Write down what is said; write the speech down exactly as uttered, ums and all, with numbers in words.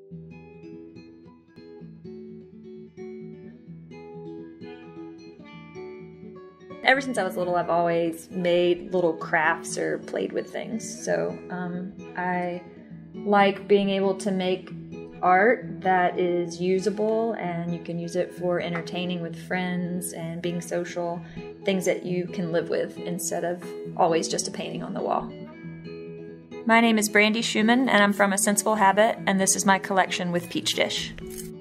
Ever since I was little, I've always made little crafts or played with things. So um, I like being able to make art that is usable, and you can use it for entertaining with friends and being social, things that you can live with instead of always just a painting on the wall. My name is Brandy Schumann, and I'm from A Sensible Habit, and this is my collection with PeachDish.